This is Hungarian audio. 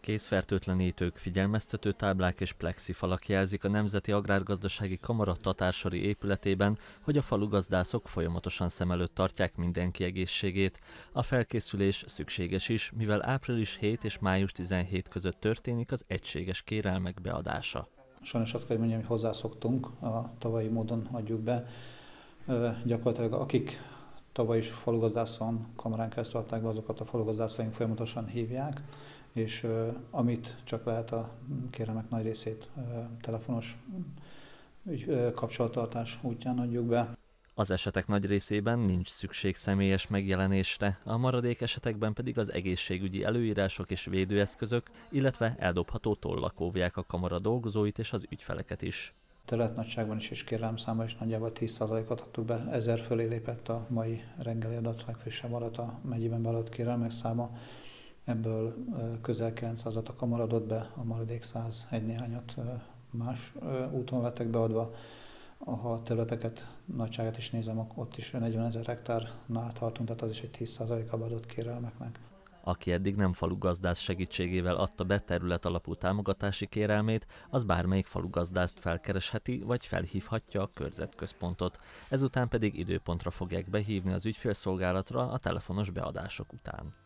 Kézfertőtlenítők, figyelmeztető táblák és plexifalak jelzik a Nemzeti Agrárgazdasági Kamara Tatársori épületében, hogy a falugazdászok folyamatosan szem előtt tartják mindenki egészségét. A felkészülés szükséges is, mivel április 7 és május 17 között történik az egységes kérelmek beadása. Sajnos azt kell mondjam, hogy hozzászoktunk, a tavalyi módon adjuk be. Gyakorlatilag akik tavaly is falugazdászon kamarán keresztül adták be, azokat a falugazdászaink folyamatosan hívják, és amit csak lehet, a kérelmek nagy részét telefonos kapcsolattartás útján adjuk be. Az esetek nagy részében nincs szükség személyes megjelenésre, a maradék esetekben pedig az egészségügyi előírások és védőeszközök, illetve eldobható tollak óvják a kamara dolgozóit és az ügyfeleket is. Területnagyságban is és kérelmszámban is nagyjából 10%-ot adtuk be, 1000 fölé lépett a mai reggeli adat, legfrissebb adat a megyében beadott kérelmek száma. Ebből közel 900-at a kamara adott be, a maradék 101 néhányat más úton lettek beadva. Ha a területeket, nagyságát is nézem, ott is 40 000 hektárnál tartunk, tehát az is egy 10%-a beadott kérelmeknek. Aki eddig nem falugazdász segítségével adta be terület alapú támogatási kérelmét, az bármelyik falugazdást felkeresheti vagy felhívhatja a körzetközpontot. Ezután pedig időpontra fogják behívni az ügyfélszolgálatra a telefonos beadások után.